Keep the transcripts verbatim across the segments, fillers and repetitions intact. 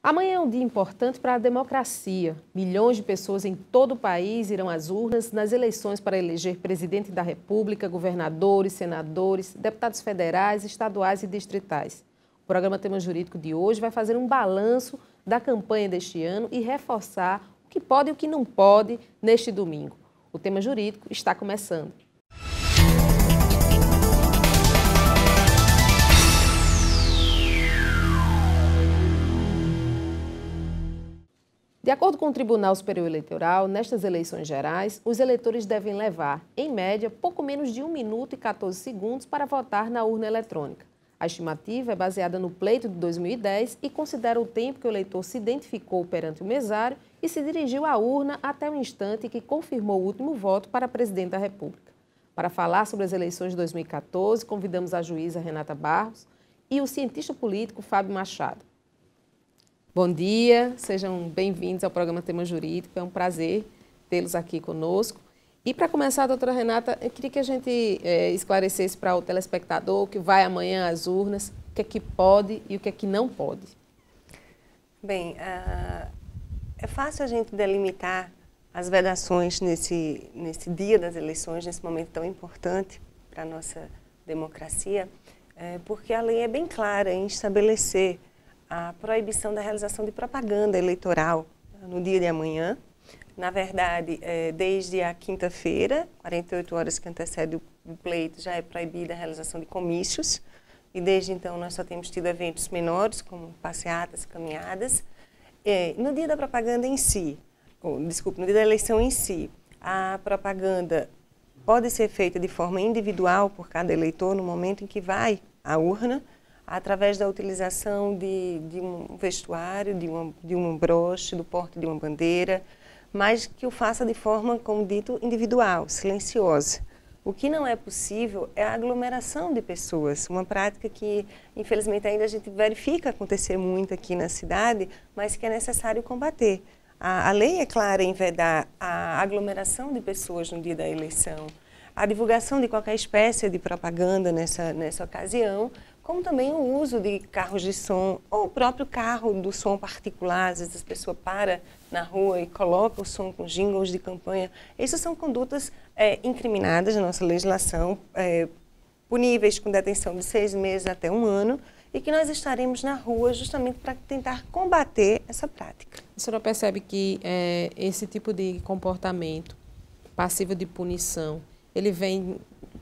Amanhã é um dia importante para a democracia. Milhões de pessoas em todo o país irão às urnas nas eleições para eleger presidente da República, governadores, senadores, deputados federais, estaduais e distritais. O programa Tema Jurídico de hoje vai fazer um balanço da campanha deste ano e reforçar o que pode e o que não pode neste domingo. O Tema Jurídico está começando. De acordo com o Tribunal Superior Eleitoral, nestas eleições gerais, os eleitores devem levar, em média, pouco menos de um minuto e quatorze segundos para votar na urna eletrônica. A estimativa é baseada no pleito de dois mil e dez e considera o tempo que o eleitor se identificou perante o mesário e se dirigiu à urna até o instante que confirmou o último voto para presidente da República. Para falar sobre as eleições de dois mil e quatorze, convidamos a juíza Renata Barros e o cientista político Fábio Machado. Bom dia, sejam bem-vindos ao programa Tema Jurídico, é um prazer tê-los aqui conosco. E para começar, doutora Renata, eu queria que a gente é, esclarecesse para o telespectador que vai amanhã às urnas, o que é que pode e o que é que não pode. Bem, uh, é fácil a gente delimitar as vedações nesse, nesse dia das eleições, nesse momento tão importante para a nossa democracia, é, porque a lei é bem clara em estabelecer a proibição da realização de propaganda eleitoral no dia de amanhã. Na verdade, é, desde a quinta-feira, quarenta e oito horas que antecede o pleito, já é proibida a realização de comícios. E desde então nós só temos tido eventos menores, como passeatas, caminhadas. É, no dia da propaganda em si, ou, desculpe, no dia da eleição em si, a propaganda pode ser feita de forma individual por cada eleitor no momento em que vai à urna, através da utilização de, de um vestuário, de, uma, de um broche, do porte de uma bandeira, mas que o faça de forma, como dito, individual, silenciosa. O que não é possível é a aglomeração de pessoas, uma prática que, infelizmente, ainda a gente verifica acontecer muito aqui na cidade, mas que é necessário combater. A, a lei é clara em vedar a aglomeração de pessoas no dia da eleição, a divulgação de qualquer espécie de propaganda nessa, nessa ocasião, como também o uso de carros de som, ou o próprio carro do som particular. Às vezes a pessoa para na rua e coloca o som com jingles de campanha. Essas são condutas é, incriminadas na nossa legislação, é, puníveis com detenção de seis meses até um ano, e que nós estaremos na rua justamente para tentar combater essa prática. A senhora percebe que é, esse tipo de comportamento passivo de punição, ele vem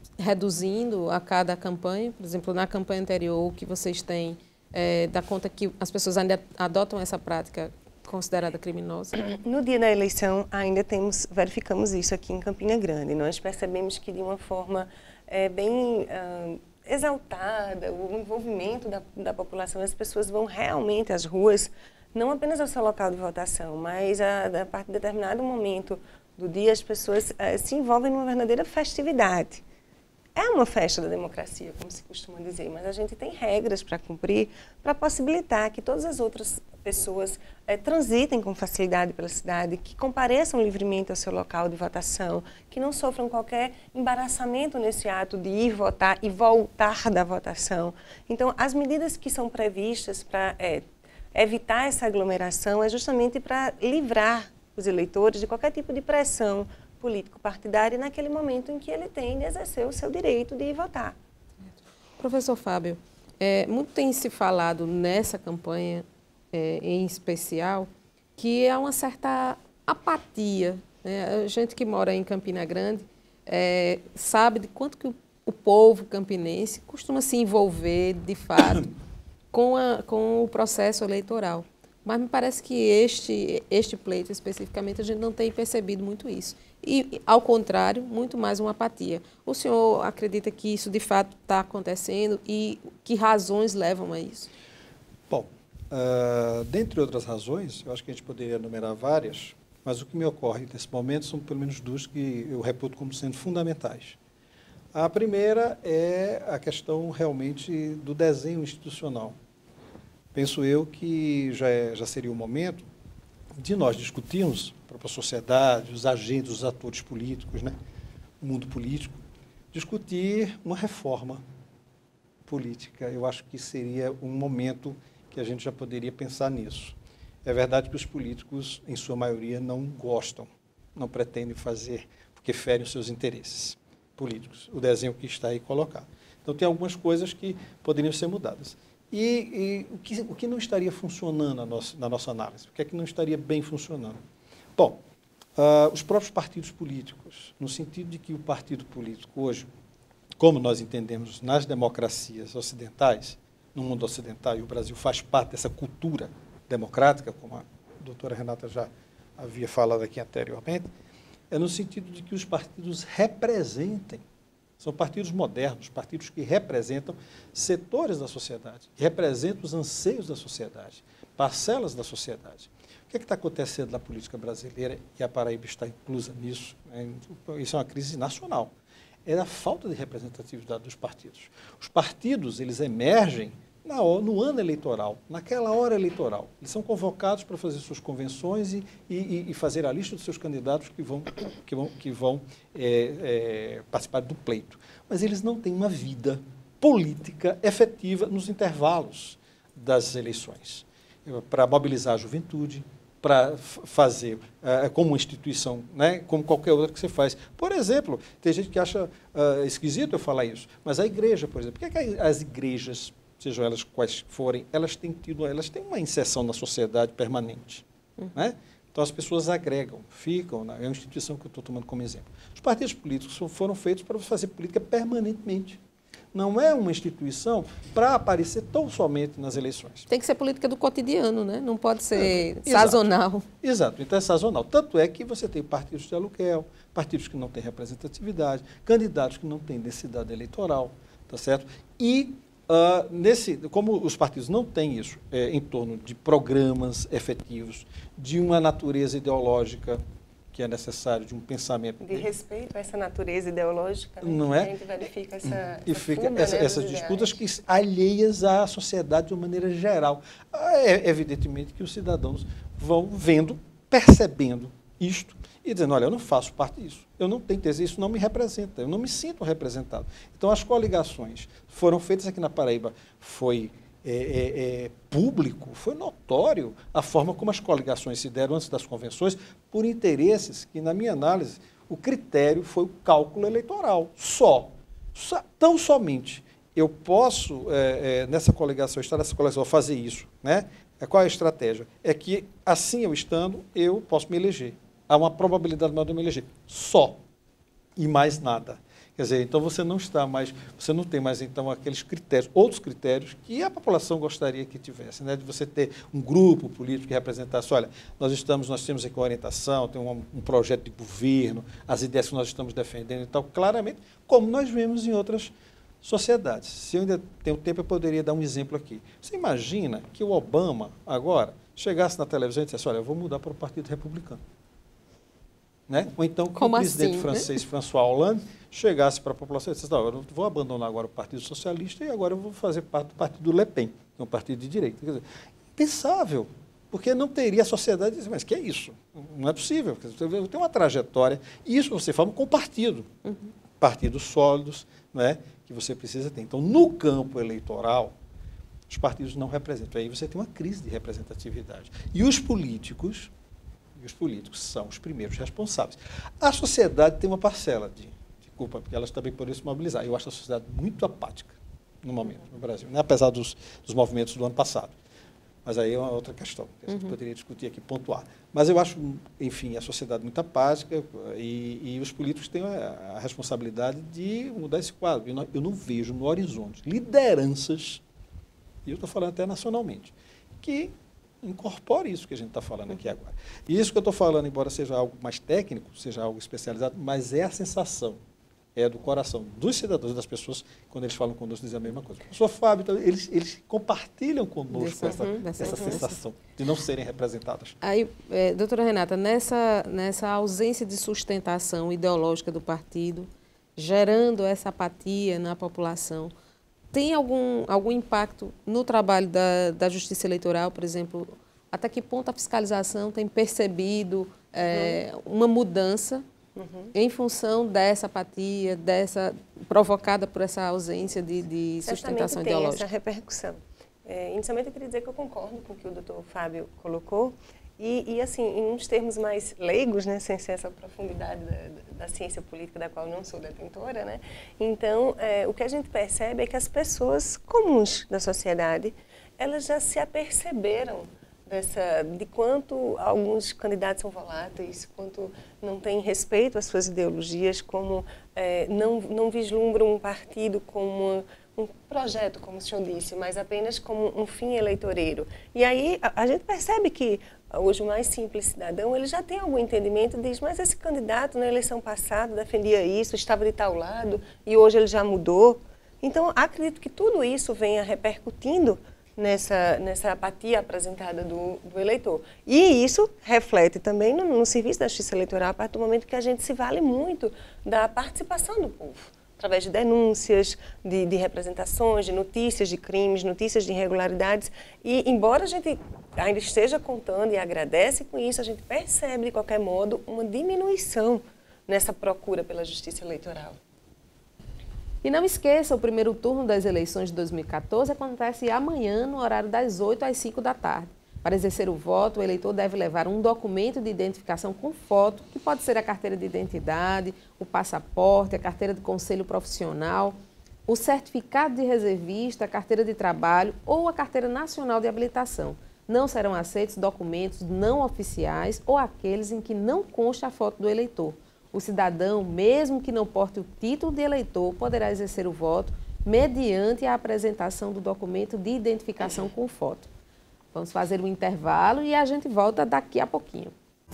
reduzindo a cada campanha? Por exemplo, na campanha anterior, o que vocês têm, é, dá conta que as pessoas ainda adotam essa prática considerada criminosa? No dia da eleição, ainda temos, verificamos isso aqui em Campina Grande. Nós percebemos que de uma forma é, bem uh, exaltada, o envolvimento da, da população, as pessoas vão realmente às ruas, não apenas ao seu local de votação, mas a, a partir de determinado momento do dia, as pessoas uh, se envolvem numa verdadeira festividade. É uma festa da democracia, como se costuma dizer, mas a gente tem regras para cumprir, para possibilitar que todas as outras pessoas é, transitem com facilidade pela cidade, que compareçam livremente ao seu local de votação, que não sofram qualquer embaraçamento nesse ato de ir votar e voltar da votação. Então, as medidas que são previstas para é, evitar essa aglomeração é justamente para livrar os eleitores de qualquer tipo de pressão político-partidário naquele momento em que ele tem de exercer o seu direito de votar. Professor Fábio, é, muito tem se falado nessa campanha, é, em especial, que há uma certa apatia, né? A gente que mora em Campina Grande é, sabe de quanto que o, o povo campinense costuma se envolver, de fato, com, a, com o processo eleitoral. Mas me parece que este, este pleito, especificamente, a gente não tem percebido muito isso. E, ao contrário, muito mais uma apatia. O senhor acredita que isso, de fato, está acontecendo e que razões levam a isso? Bom, uh, dentre outras razões, eu acho que a gente poderia enumerar várias, mas o que me ocorre nesse momento são pelo menos duas que eu reputo como sendo fundamentais. A primeira é a questão realmente do desenho institucional. Penso eu que já, é, já seria o momento de nós discutirmos para a sociedade, os agentes, os atores políticos, né, o mundo político, discutir uma reforma política. Eu acho que seria um momento que a gente já poderia pensar nisso. É verdade que os políticos, em sua maioria, não gostam, não pretendem fazer, porque ferem os seus interesses políticos. O desenho que está aí colocado. Então, tem algumas coisas que poderiam ser mudadas. E, e o, que, o que não estaria funcionando na nossa, na nossa análise? O que é que não estaria bem funcionando? Bom, uh, os próprios partidos políticos, no sentido de que o partido político hoje, como nós entendemos nas democracias ocidentais, no mundo ocidental, e o Brasil faz parte dessa cultura democrática, como a doutora Renata já havia falado aqui anteriormente, é no sentido de que os partidos representem, são partidos modernos, partidos que representam setores da sociedade, que representam os anseios da sociedade, parcelas da sociedade. O que é que está acontecendo na política brasileira, e a Paraíba está inclusa nisso, né? Isso é uma crise nacional, é a falta de representatividade dos partidos. Os partidos, eles emergem na, no ano eleitoral, naquela hora eleitoral. Eles são convocados para fazer suas convenções e, e, e fazer a lista dos seus candidatos que vão, que vão, que vão é, é, participar do pleito. Mas eles não têm uma vida política efetiva nos intervalos das eleições, para mobilizar a juventude, para fazer uh, como uma instituição, né, como qualquer outra que você faz. Por exemplo, tem gente que acha uh, esquisito eu falar isso, mas a igreja, por exemplo, por que, é que as igrejas, sejam elas quais forem, elas têm tido, elas têm uma inserção na sociedade permanente, uhum. né? Então as pessoas agregam, ficam, né? É uma instituição que eu estou tomando como exemplo. Os partidos políticos foram feitos para fazer política permanentemente. Não é uma instituição para aparecer tão somente nas eleições. Tem que ser política do cotidiano, né? Não pode ser é, sazonal. Exato. Exato, então é sazonal. Tanto é que você tem partidos de aluguel, partidos que não têm representatividade, candidatos que não têm densidade eleitoral, tá certo? E Uh, nesse, como os partidos não têm isso é, em torno de programas efetivos, de uma natureza ideológica que é necessário, de um pensamento... De respeito a essa natureza ideológica, né? Não é? A gente verifica essa, e essa fica funda, essa, né, essas disputas que alheias à sociedade de uma maneira geral. É evidentemente que os cidadãos vão vendo, percebendo isto e dizendo, olha, eu não faço parte disso, eu não tenho interesse, isso não me representa, eu não me sinto representado. Então, as coligações foram feitas aqui na Paraíba, foi é, é, é, público, foi notório a forma como as coligações se deram antes das convenções, por interesses que, na minha análise, o critério foi o cálculo eleitoral, só, só tão somente. Eu posso, é, é, nessa coligação, estar nessa coligação, fazer isso, né? Qual é a estratégia? É que, assim eu estando, eu posso me eleger. Há uma probabilidade maior de eu me eleger. Só. E mais nada. Quer dizer, então você não está mais, você não tem mais, então, aqueles critérios, outros critérios que a população gostaria que tivesse, né? De você ter um grupo político que representasse, olha, nós estamos, nós temos aqui uma orientação, tem um, um projeto de governo, as ideias que nós estamos defendendo e tal, claramente, como nós vemos em outras sociedades. Se eu ainda tenho tempo, eu poderia dar um exemplo aqui. Você imagina que o Obama, agora, chegasse na televisão e dissesse, olha, eu vou mudar para o Partido Republicano. Né? Ou então que Como o presidente assim, francês, né? François Hollande, chegasse para a população e dissesse, não, eu vou abandonar agora o Partido Socialista e agora eu vou fazer parte do Partido Le Pen, que é um partido de direita. Quer dizer, impensável, porque não teria a sociedade dizer, mas que é isso? Não é possível, eu tenho uma trajetória, e isso você forma com partido, uhum. partidos sólidos, né, que você precisa ter. Então, no campo eleitoral, os partidos não representam. Aí você tem uma crise de representatividade. E os políticos... E os políticos são os primeiros responsáveis. A sociedade tem uma parcela de, de culpa, porque elas também podem se mobilizar. Eu acho a sociedade muito apática no momento, no Brasil, né? Apesar dos, dos movimentos do ano passado. Mas aí é uma outra questão, que a gente uhum. poderia discutir aqui, pontuar. Mas eu acho, enfim, a sociedade muito apática e, e os políticos têm a, a responsabilidade de mudar esse quadro. Eu não, eu não vejo no horizonte lideranças, e eu estou falando até nacionalmente, que incorpore isso que a gente está falando aqui agora. E isso que eu estou falando, embora seja algo mais técnico, seja algo especializado, mas é a sensação, é do coração dos cidadãos, das pessoas, quando eles falam conosco, dizem a mesma coisa. O professor Fábio, então, eles, eles compartilham conosco dessa, essa, uhum, essa sensação de não serem representadas. Aí, é, doutora Renata, nessa, nessa ausência de sustentação ideológica do partido, gerando essa apatia na população, tem algum, algum impacto no trabalho da, da Justiça Eleitoral, por exemplo? Até que ponto a fiscalização tem percebido é, uhum. uma mudança uhum. em função dessa apatia, dessa, provocada por essa ausência de, de sustentação tem ideológica? Essa repercussão. É, inicialmente, eu queria dizer que eu concordo com o que o doutor Fábio colocou. E, e, assim, em uns termos mais leigos, né, sem ser essa profundidade da, da ciência política, da qual eu não sou detentora, né? Então, é, o que a gente percebe é que as pessoas comuns da sociedade, elas já se aperceberam dessa, de quanto alguns candidatos são voláteis, quanto não têm respeito às suas ideologias, como é, não, não vislumbram um partido como um projeto, como o senhor disse, mas apenas como um fim eleitoreiro. E aí a, a gente percebe que hoje o mais simples cidadão, ele já tem algum entendimento e diz, mas esse candidato na eleição passada defendia isso, estava de tal lado e hoje ele já mudou. Então, acredito que tudo isso venha repercutindo nessa, nessa apatia apresentada do, do eleitor. E isso reflete também no, no serviço da justiça eleitoral, a partir do momento que a gente se vale muito da participação do povo, através de denúncias, de, de representações, de notícias de crimes, notícias de irregularidades. E, embora a gente ainda esteja contando e agradece com isso, a gente percebe, de qualquer modo, uma diminuição nessa procura pela justiça eleitoral. E não esqueça, o primeiro turno das eleições de dois mil e quatorze acontece amanhã, no horário das oito às cinco da tarde. Para exercer o voto, o eleitor deve levar um documento de identificação com foto, que pode ser a carteira de identidade, o passaporte, a carteira de conselho profissional, o certificado de reservista, a carteira de trabalho ou a carteira nacional de habilitação. Não serão aceitos documentos não oficiais ou aqueles em que não consta a foto do eleitor. O cidadão, mesmo que não porte o título de eleitor, poderá exercer o voto mediante a apresentação do documento de identificação com foto. Vamos fazer um intervalo e a gente volta daqui a pouquinho.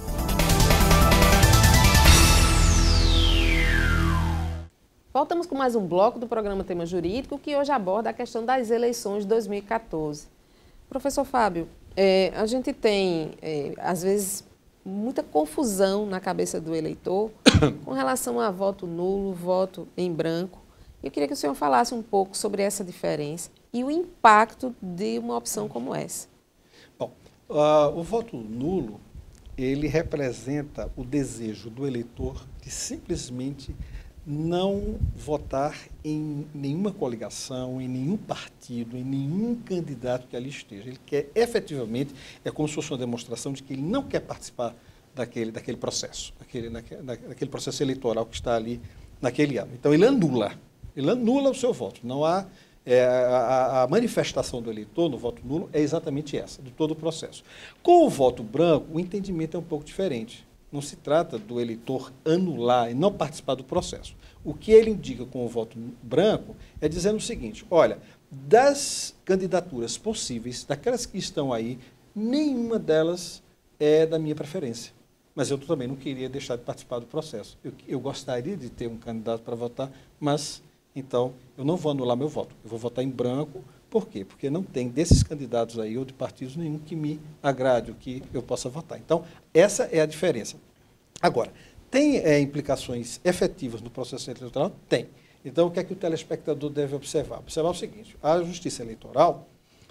Voltamos com mais um bloco do programa Tema Jurídico, que hoje aborda a questão das eleições de dois mil e quatorze. Professor Fábio, é, a gente tem, é, às vezes, muita confusão na cabeça do eleitor com relação a voto nulo, voto em branco. Eu queria que o senhor falasse um pouco sobre essa diferença e o impacto de uma opção como essa. Bom, uh, o voto nulo, ele representa o desejo do eleitor de simplesmente não votar em nenhuma coligação, em nenhum partido, em nenhum candidato que ali esteja. Ele quer, efetivamente, é como se fosse uma demonstração de que ele não quer participar daquele, daquele processo, daquele, daquele, daquele processo eleitoral que está ali naquele ano. Então, ele anula, ele anula o seu voto. Não há, é, a, a manifestação do eleitor no voto nulo é exatamente essa, de todo o processo. Com o voto branco, o entendimento é um pouco diferente. Não se trata do eleitor anular e não participar do processo. O que ele indica com o voto branco é dizendo o seguinte, olha, das candidaturas possíveis, daquelas que estão aí, nenhuma delas é da minha preferência. Mas eu também não queria deixar de participar do processo. Eu, eu gostaria de ter um candidato para votar, mas, então, eu não vou anular meu voto. Eu vou votar em branco. Por quê? Porque não tem desses candidatos aí ou de partidos nenhum que me agrade, ou que eu possa votar. Então, essa é a diferença. Agora, tem é, implicações efetivas no processo eleitoral? Tem. Então, o que é que o telespectador deve observar? Observar o seguinte, a justiça eleitoral,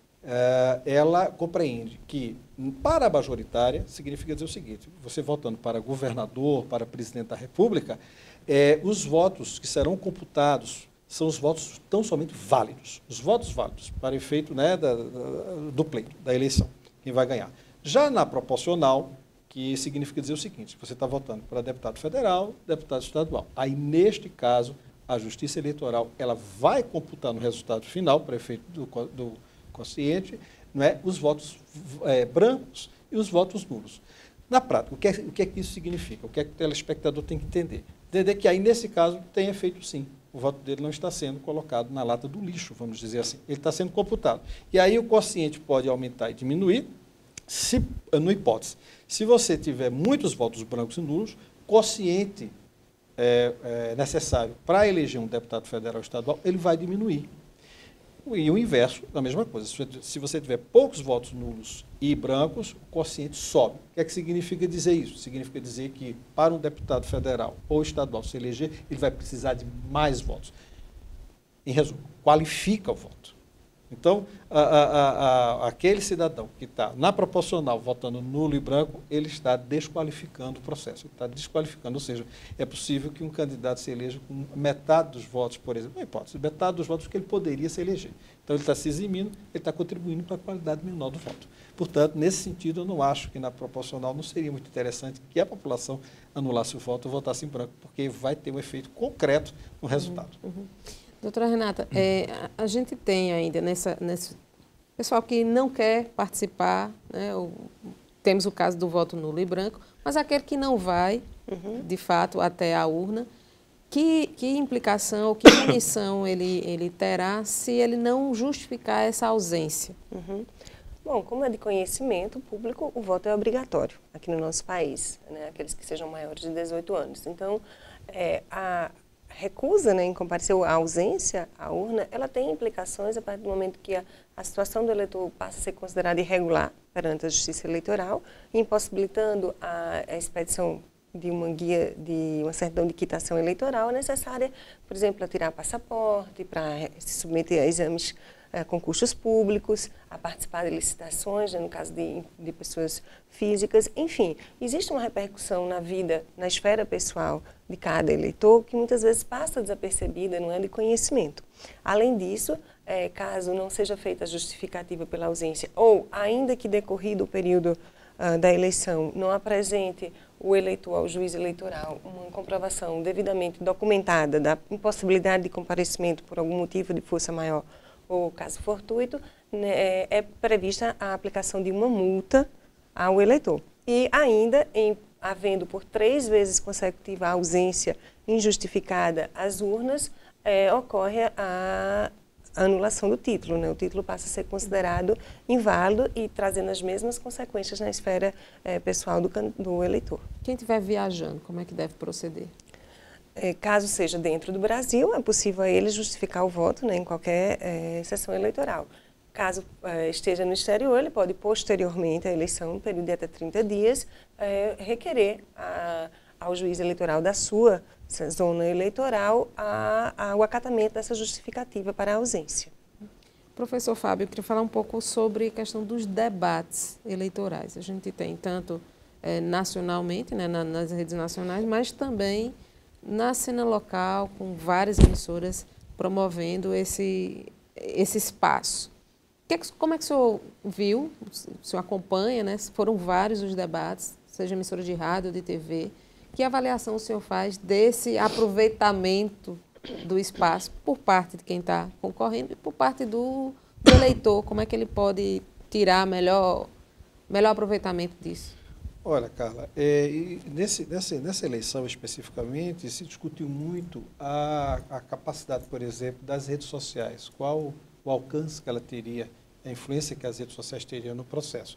é, ela compreende que, para a majoritária, significa dizer o seguinte, você votando para governador, para presidente da República, é, os votos que serão computados são os votos tão somente válidos, os votos válidos, para efeito, né, da, da, do pleito, da eleição, quem vai ganhar. Já na proporcional, que significa dizer o seguinte, você está votando para deputado federal, deputado estadual. Aí, neste caso, a Justiça Eleitoral ela vai computar no resultado final, para efeito do, do quociente, não é, os votos é, brancos e os votos nulos. Na prática, o que, é, o que é que isso significa? O que é que o telespectador tem que entender? Entender que aí, nesse caso, tem efeito sim. O voto dele não está sendo colocado na lata do lixo, vamos dizer assim. Ele está sendo computado. E aí o quociente pode aumentar e diminuir, se, no hipótese. Se você tiver muitos votos brancos e nulos, quociente é, é, necessário para eleger um deputado federal ou estadual, ele vai diminuir. E o inverso, da mesma coisa. Se você tiver poucos votos nulos e brancos, o quociente sobe. O que é que significa dizer isso? Significa dizer que, para um deputado federal ou estadual se eleger, ele vai precisar de mais votos. Em resumo, qualifica o voto. Então, a, a, a, aquele cidadão que está na proporcional votando nulo e branco, ele está desqualificando o processo, ele está desqualificando, ou seja, é possível que um candidato se eleja com metade dos votos, por exemplo, não hipótese, metade dos votos que ele poderia se eleger. Então, ele está se eximindo, ele está contribuindo para a qualidade menor do voto. Portanto, nesse sentido, eu não acho que na proporcional não seria muito interessante que a população anulasse o voto ou votasse em branco, porque vai ter um efeito concreto no resultado. Uhum, uhum. Doutora Renata, é, a, a gente tem ainda nessa, nesse pessoal que não quer participar, né, o, temos o caso do voto nulo e branco, mas aquele que não vai, uhum. de fato, até a urna, que, que implicação, que punição ele, ele terá se ele não justificar essa ausência? Uhum. Bom, como é de conhecimento público, o voto é obrigatório aqui no nosso país, né, aqueles que sejam maiores de dezoito anos. Então, é, a recusa, né, em comparecer à ausência à urna, ela tem implicações a partir do momento que a, a situação do eleitor passa a ser considerada irregular perante a Justiça Eleitoral, impossibilitando a, a expedição de uma guia, de uma certidão de quitação eleitoral necessária, por exemplo, a tirar passaporte, para se submeter a exames, a concursos públicos, a participar de licitações, né, no caso de, de pessoas físicas, enfim, existe uma repercussão na vida, na esfera pessoal de cada eleitor que muitas vezes passa desapercebida, não é de conhecimento. Além disso, é, caso não seja feita a justificativa pela ausência ou, ainda que decorrido o período uh, da eleição, não apresente o eleitor ao juiz eleitoral uma comprovação devidamente documentada da impossibilidade de comparecimento por algum motivo de força maior ou caso fortuito, né, é prevista a aplicação de uma multa ao eleitor. E ainda, em, havendo por três vezes consecutiva a ausência injustificada às urnas, é, ocorre a anulação do título, né? O título passa a ser considerado inválido e trazendo as mesmas consequências na esfera é, pessoal do, do eleitor. Quem estiver viajando, como é que deve proceder? É, caso seja dentro do Brasil, é possível a ele justificar o voto, né, em qualquer é, sessão eleitoral. Caso é, esteja no exterior, ele pode, posteriormente à eleição, no período de até trinta dias, é, requerer a, ao juiz eleitoral da sua zona eleitoral a, a, o acatamento dessa justificativa para a ausência. Professor Fábio, eu queria falar um pouco sobre a questão dos debates eleitorais. A gente tem tanto é, nacionalmente, né, na, nas redes nacionais, mas também na cena local, com várias emissoras promovendo esse, esse espaço. Que, como é que o senhor viu, o senhor acompanha, né? Foram vários os debates, seja emissora de rádio ou de T V. Que avaliação o senhor faz desse aproveitamento do espaço por parte de quem está concorrendo e por parte do, do eleitor? Como é que ele pode tirar melhor, melhor aproveitamento disso? Olha, Carla, é, e nesse, nessa, nessa eleição especificamente se discutiu muito a, a capacidade, por exemplo, das redes sociais, qual o alcance que ela teria, a influência que as redes sociais teriam no processo.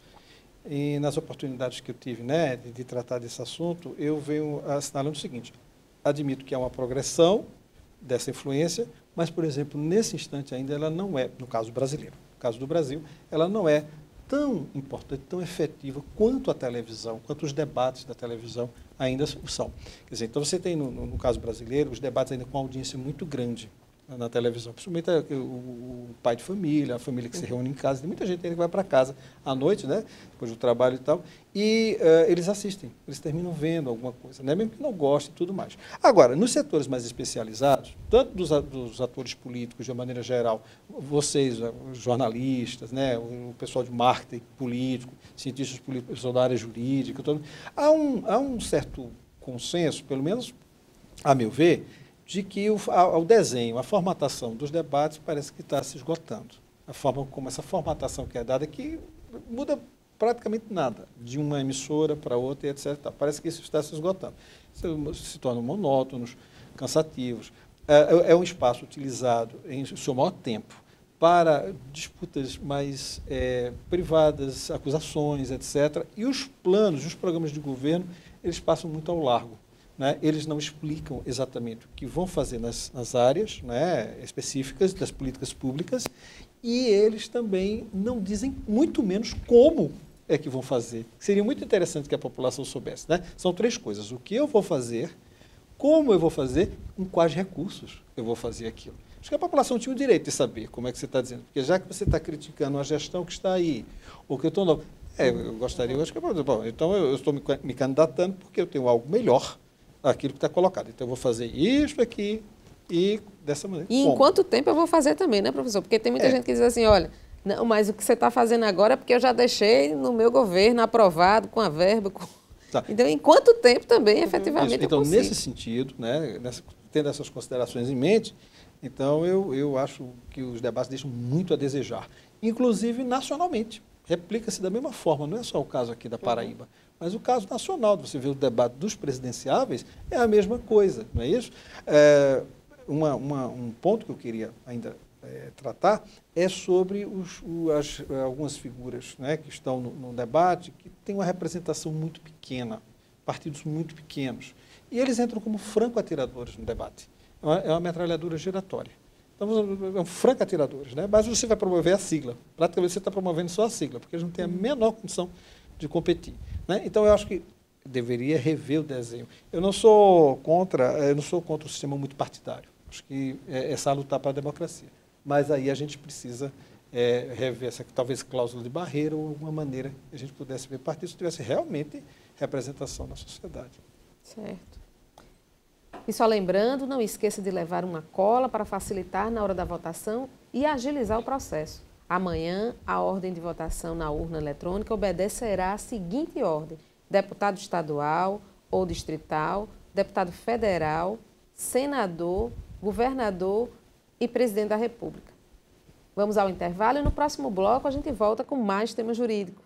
E nas oportunidades que eu tive, né, de, de tratar desse assunto, eu venho assinalando o seguinte: admito que há uma progressão dessa influência, mas, por exemplo, nesse instante ainda ela não é, no caso brasileiro, no caso do Brasil, ela não é tão importante, tão efetiva quanto a televisão, quanto os debates da televisão ainda são. Quer dizer, então você tem, no, no caso brasileiro, os debates ainda com audiência muito grande na televisão, principalmente o, o pai de família, a família que se reúne em casa, tem muita gente que vai para casa à noite, né, depois do trabalho e tal, e uh, eles assistem, eles terminam vendo alguma coisa, né, mesmo que não gostem e tudo mais. Agora, nos setores mais especializados, tanto dos, dos atores políticos, de uma maneira geral, vocês, os jornalistas, né, o pessoal de marketing político, cientistas políticos, pessoal da área jurídica, todo, há, um, há um certo consenso, pelo menos a meu ver, de que o, a, o desenho, a formatação dos debates parece que está se esgotando. A forma como essa formatação que é dada, que muda praticamente nada, de uma emissora para outra, etcétera. Parece que isso está se esgotando. Se, se tornam monótonos, cansativos. É, é um espaço utilizado em seu maior tempo para disputas mais é, privadas, acusações, etcétera. E os planos, os programas de governo, eles passam muito ao largo. Né, eles não explicam exatamente o que vão fazer nas, nas áreas, né, específicas das políticas públicas, e eles também não dizem muito menos como é que vão fazer. Seria muito interessante que a população soubesse. Né? São três coisas: o que eu vou fazer, como eu vou fazer, com quais recursos eu vou fazer aquilo. Acho que a população tinha o direito de saber como é que você está dizendo. Porque já que você está criticando a gestão que está aí, ou que eu estou... É, eu gostaria, eu acho que... Bom, então eu estou me, me candidatando porque eu tenho algo melhor daquilo que está colocado. Então eu vou fazer isso aqui e dessa maneira. E como? em quanto tempo eu vou fazer também, né, professor? Porque tem muita É. gente que diz assim, olha, não, mas o que você está fazendo agora é porque eu já deixei no meu governo aprovado, com a verba. Com... Tá. Então, em quanto tempo também, efetivamente, Isso. Então, eu consigo? nesse sentido, né, nessa, tendo essas considerações em mente, então eu, eu acho que os debates deixam muito a desejar, inclusive nacionalmente. Replica-se da mesma forma, não é só o caso aqui da Paraíba, uhum. mas o caso nacional, você vê o debate dos presidenciáveis, é a mesma coisa, não é isso? É, uma, uma, um ponto que eu queria ainda é, tratar é sobre os, o, as, algumas figuras, né, que estão no, no debate, que têm uma representação muito pequena, partidos muito pequenos, e eles entram como franco-atiradores no debate. É uma, é uma metralhadora giratória. Então, são franco-atiradores, né? Mas você vai promover a sigla. Praticamente você está promovendo só a sigla, porque eles não têm a menor condição de competir, né? Então, eu acho que deveria rever o desenho. Eu não sou contra, eu não sou contra o sistema muito partidário. Acho que é, essa lutar para a democracia. Mas aí a gente precisa é, rever essa, talvez, cláusula de barreira ou alguma maneira que a gente pudesse ver partidos que tivesse realmente representação na sociedade. Certo. E só lembrando, não esqueça de levar uma cola para facilitar na hora da votação e agilizar o processo. Amanhã, a ordem de votação na urna eletrônica obedecerá a seguinte ordem: deputado estadual ou distrital, deputado federal, senador, governador e presidente da República. Vamos ao intervalo e no próximo bloco a gente volta com mais tema jurídico.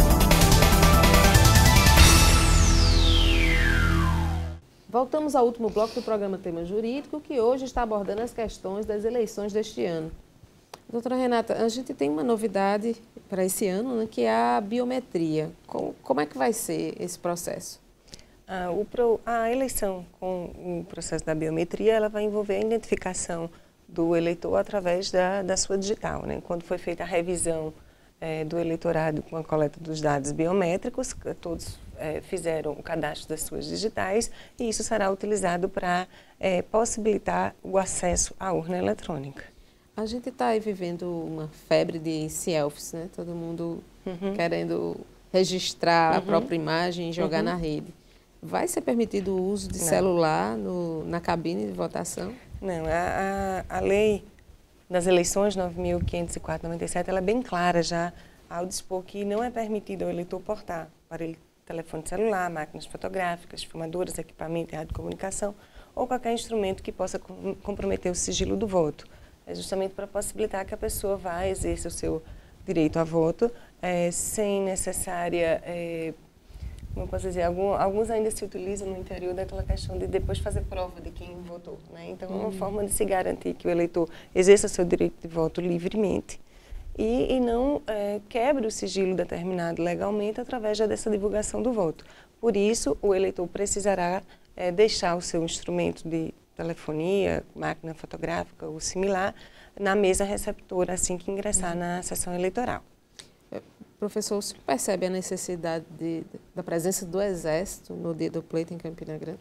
Voltamos ao último bloco do programa Tema Jurídico, que hoje está abordando as questões das eleições deste ano. Doutora Renata, a gente tem uma novidade para esse ano, né, que é a biometria. Como, como é que vai ser esse processo? Ah, o pro, a eleição com o processo da biometria, ela vai envolver a identificação do eleitor através da, da sua digital, né? Quando foi feita a revisão é, do eleitorado com a coleta dos dados biométricos, todos é, fizeram o cadastro das suas digitais e isso será utilizado para é, possibilitar o acesso à urna eletrônica. A gente está aí vivendo uma febre de selfies, né? Todo mundo uhum. querendo registrar uhum. a própria imagem e jogar uhum. na rede. Vai ser permitido o uso de Não. celular no, na cabine de votação? Não, a, a, a lei das eleições nove mil quinhentos e quatro barra noventa e sete, ela é bem clara já ao dispor que não é permitido ao eleitor portar aparelho, telefone celular, máquinas fotográficas, filmadoras, equipamento de radiocomunicação ou qualquer instrumento que possa com, comprometer o sigilo do voto. É justamente para possibilitar que a pessoa vá exercer o seu direito a voto é, sem necessária, é, como eu posso dizer, algum, alguns ainda se utilizam no interior daquela questão de depois fazer prova de quem votou, né? Então, é uma uhum. forma de se garantir que o eleitor exerça seu direito de voto livremente e, e não é, quebre o sigilo determinado legalmente através dessa divulgação do voto. Por isso, o eleitor precisará é, deixar o seu instrumento de telefonia, máquina fotográfica ou similar, na mesa receptora assim que ingressar uhum. na sessão eleitoral. Professor, o senhor percebe a necessidade de, da presença do Exército no dia do pleito em Campina Grande?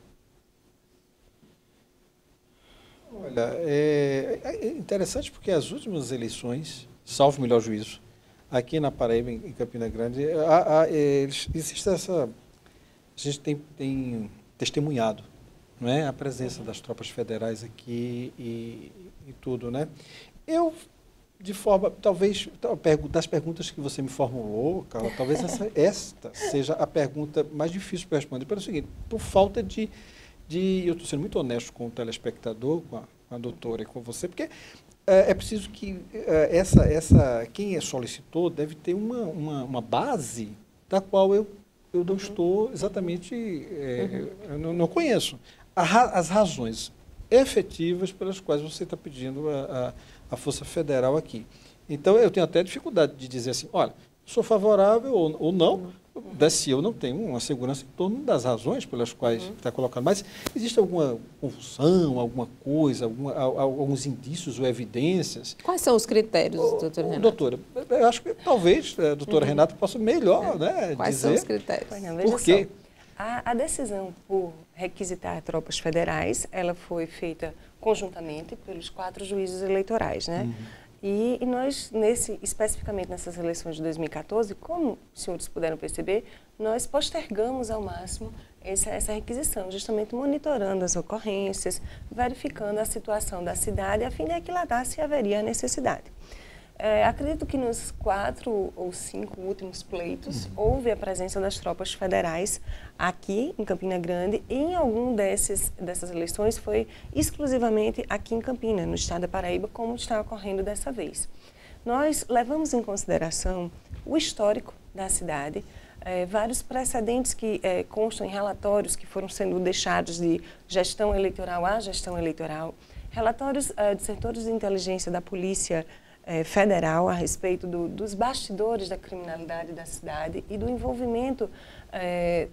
Olha, é, é interessante porque as últimas eleições, salvo melhor juízo, aqui na Paraíba, em Campina Grande, há, há, é, existe essa... A gente tem, tem testemunhado, não é, a presença das tropas federais aqui e, e tudo, né? Eu, de forma, talvez, das perguntas que você me formulou, Carla, talvez essa, esta seja a pergunta mais difícil para responder, pelo seguinte, por falta de, de eu estou sendo muito honesto com o telespectador, com a, com a doutora e com você, porque é, é preciso que é, essa, essa, quem é solicitor deve ter uma, uma, uma base da qual eu, eu não estou exatamente, é, eu não, não conheço. As razões efetivas pelas quais você está pedindo a, a, a Força Federal aqui. Então, eu tenho até dificuldade de dizer assim, olha, sou favorável ou, ou não, se eu não tenho uma segurança em torno das razões pelas quais uhum. está colocando. Mas existe alguma confusão, alguma coisa, alguma, alguns indícios ou evidências? Quais são os critérios, doutora Renata? Doutora, eu acho que talvez a doutora uhum. Renata possa melhor é. né, Quais dizer. Quais são os critérios? Por quê? A, a decisão por requisitar tropas federais, ela foi feita conjuntamente pelos quatro juízes eleitorais, né? Uhum. E, e nós, nesse, especificamente nessas eleições de dois mil e quatorze, como os senhores puderam perceber, nós postergamos ao máximo essa, essa requisição, justamente monitorando as ocorrências, verificando a situação da cidade, a fim de aquilatar se haveria necessidade. É, acredito que nos quatro ou cinco últimos pleitos uhum. houve a presença das tropas federais aqui em Campina Grande e em algum desses, dessas eleições foi exclusivamente aqui em Campina, no estado da Paraíba, como está ocorrendo dessa vez. Nós levamos em consideração o histórico da cidade, é, vários precedentes que é, constam em relatórios que foram sendo deixados de gestão eleitoral a gestão eleitoral, relatórios é, de setores de inteligência da Polícia É, federal a respeito do, dos bastidores da criminalidade da cidade e do envolvimento é,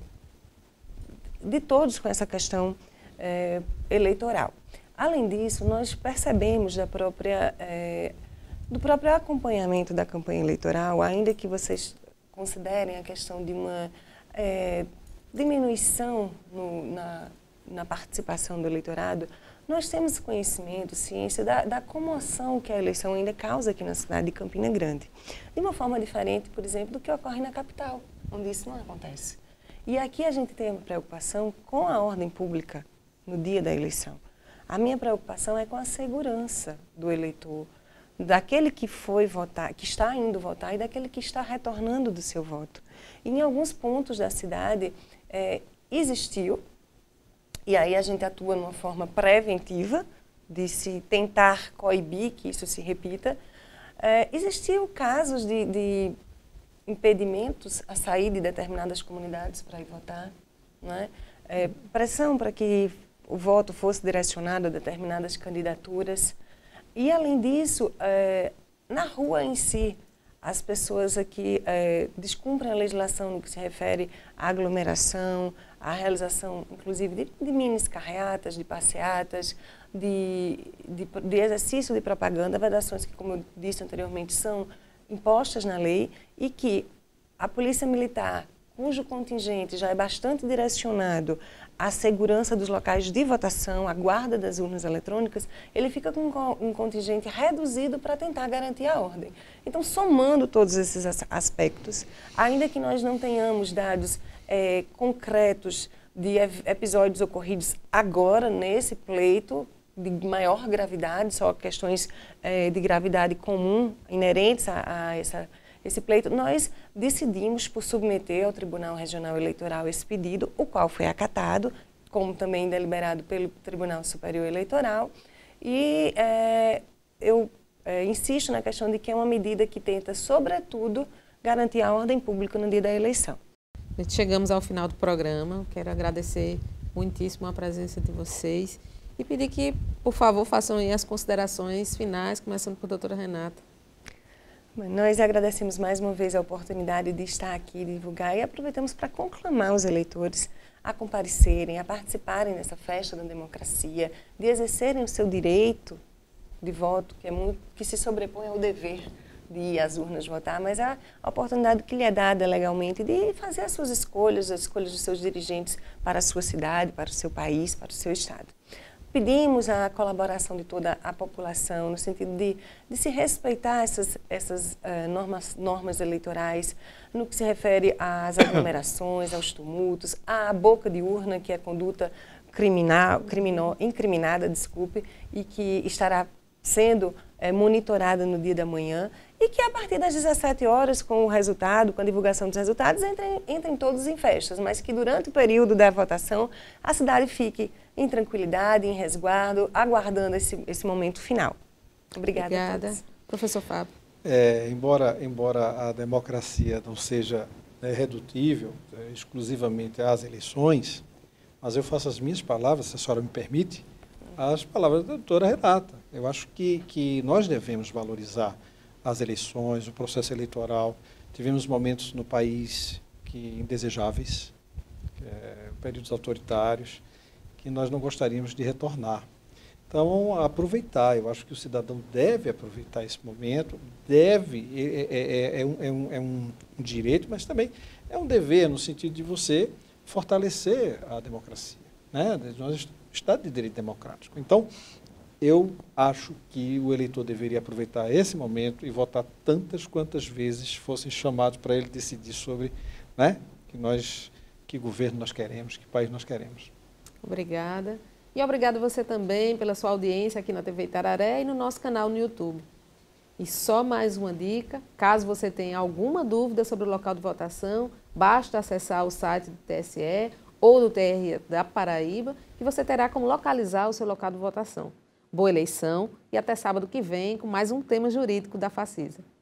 de todos com essa questão é, eleitoral. Além disso, nós percebemos da própria, é, do próprio acompanhamento da campanha eleitoral, ainda que vocês considerem a questão de uma é, diminuição no, na, na participação do eleitorado, nós temos conhecimento, ciência da, da comoção que a eleição ainda causa aqui na cidade de Campina Grande. De uma forma diferente, por exemplo, do que ocorre na capital, onde isso não acontece. E aqui a gente tem uma preocupação com a ordem pública no dia da eleição. A minha preocupação é com a segurança do eleitor, daquele que foi votar, que está indo votar e daquele que está retornando do seu voto. E em alguns pontos da cidade é, existiu. E aí a gente atua de uma forma preventiva, de se tentar coibir que isso se repita. É, existiu casos de, de impedimentos a sair de determinadas comunidades para ir votar, né? É, pressão para que o voto fosse direcionado a determinadas candidaturas. E, além disso, é, na rua em si, as pessoas aqui é, descumprem a legislação no que se refere à aglomeração, à realização, inclusive, de, de minis carreatas, de passeatas, de, de, de exercício de propaganda, vedações que, como eu disse anteriormente, são impostas na lei e que a Polícia Militar, cujo contingente já é bastante direcionado à segurança dos locais de votação, à guarda das urnas eletrônicas, ele fica com um contingente reduzido para tentar garantir a ordem. Então, somando todos esses aspectos, ainda que nós não tenhamos dados é, concretos de episódios ocorridos agora, nesse pleito, de maior gravidade, só questões é, de gravidade comum, inerentes a, a essa esse pleito, nós decidimos por submeter ao Tribunal Regional Eleitoral esse pedido, o qual foi acatado, como também deliberado pelo Tribunal Superior Eleitoral. E é, eu é, insisto na questão de que é uma medida que tenta, sobretudo, garantir a ordem pública no dia da eleição. Chegamos ao final do programa. Quero agradecer muitíssimo a presença de vocês e pedir que, por favor, façam aí as considerações finais, começando por doutora Renata. Nós agradecemos mais uma vez a oportunidade de estar aqui, de divulgar, e aproveitamos para conclamar os eleitores a comparecerem, a participarem dessa festa da democracia, de exercerem o seu direito de voto, que, é muito, que se sobrepõe ao dever de ir às urnas votar, mas a, a oportunidade que lhe é dada legalmente de fazer as suas escolhas, as escolhas dos seus dirigentes para a sua cidade, para o seu país, para o seu estado. Pedimos a colaboração de toda a população, no sentido de, de se respeitar essas, essas uh, normas, normas eleitorais, no que se refere às aglomerações, aos tumultos, à boca de urna, que é conduta criminal, crimino, incriminada, desculpe, e que estará sendo é, monitorada no dia da manhã, e que a partir das dezessete horas, com o resultado, com a divulgação dos resultados, entrem, entrem todos em festas, mas que durante o período da votação a cidade fique em tranquilidade, em resguardo, aguardando esse, esse momento final. Obrigada, Obrigada. a todos. Professor Fábio. É, embora, embora a democracia não seja né, redutível é, exclusivamente às eleições, mas eu faço as minhas palavras, se a senhora me permite, as palavras da doutora Renata. Eu acho que, que nós devemos valorizar as eleições, o processo eleitoral. Tivemos momentos no país que indesejáveis, é, períodos autoritários, que nós não gostaríamos de retornar. Então, aproveitar, eu acho que o cidadão deve aproveitar esse momento, deve, é, é, é, um, é, um, é um direito, mas também é um dever, no sentido de você fortalecer a democracia. né? Nós, Estado de Direito Democrático. Então, eu acho que o eleitor deveria aproveitar esse momento e votar tantas quantas vezes fossem chamados para ele decidir sobre, né, que nós, que governo nós queremos, que país nós queremos. Obrigada. E obrigada você também pela sua audiência aqui na T V Itararé e no nosso canal no YouTube. E só mais uma dica, caso você tenha alguma dúvida sobre o local de votação, basta acessar o site do T S E ou do T R E da Paraíba, que você terá como localizar o seu local de votação. Boa eleição e até sábado que vem com mais um tema jurídico da Facisa.